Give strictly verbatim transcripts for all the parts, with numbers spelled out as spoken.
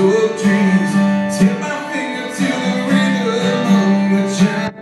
of dreams. Tip my finger to the rhythm of the chime.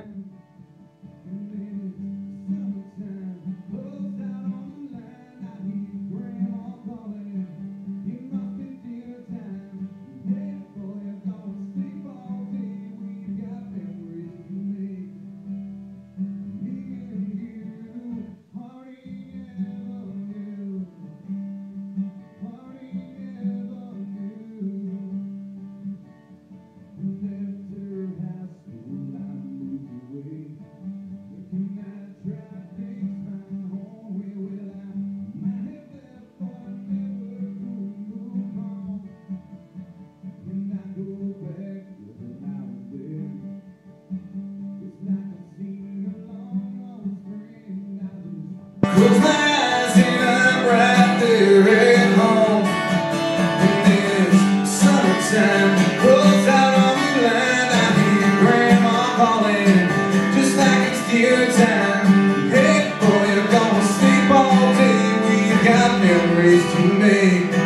Close my eyes and I'm right there at home. And it's summertime, rolls out on the line. I hear Grandma calling, just like it's dinner time. Hey boy, you're gonna sleep all day. We've got memories to make.